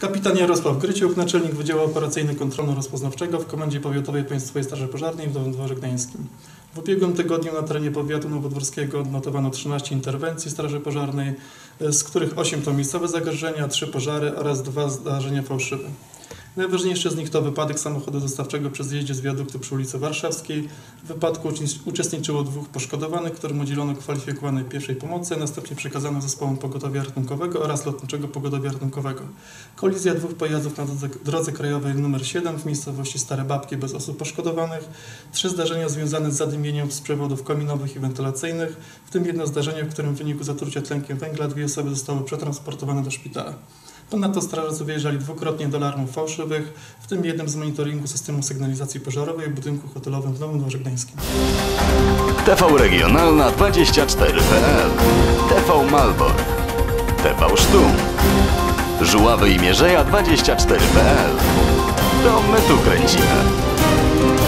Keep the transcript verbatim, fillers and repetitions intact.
Kapitan Jarosław Gryciuk, naczelnik Wydziału Operacyjno-Kontrolno-Rozpoznawczego w Komendzie Powiatowej Państwowej Straży Pożarnej w Nowym Dworze Gdańskim. W ubiegłym tygodniu na terenie powiatu nowodworskiego odnotowano trzynaście interwencji Straży Pożarnej, z których osiem to miejscowe zagrożenia, trzy pożary oraz dwa zdarzenia fałszywe. Najważniejszy z nich to wypadek samochodu dostawczego przy zjeździe z wiaduktu przy ulicy Warszawskiej. W wypadku uczestniczyło dwóch poszkodowanych, którym udzielono kwalifikowanej pierwszej pomocy, następnie przekazano zespołom pogotowia ratunkowego oraz lotniczego pogotowia ratunkowego. Kolizja dwóch pojazdów na drodze, drodze krajowej nr siedem w miejscowości Stare Babki bez osób poszkodowanych. Trzy zdarzenia związane z zadymieniem z przewodów kominowych i wentylacyjnych, w tym jedno zdarzenie, w którym w wyniku zatrucia tlenkiem węgla dwie osoby zostały przetransportowane do szpitala. Ponadto strażacy wyjeżdżali dwukrotnie do alarmów fałszywych, w tym jednym z monitoringu systemu sygnalizacji pożarowej w budynku hotelowym w Nowym Dworze Gdańskim. T V Regionalna dwadzieścia cztery kropka p l, T V Malbork, T V Sztum, Żuławy i Mierzeja dwadzieścia cztery kropka p l. To my tu kręcimy.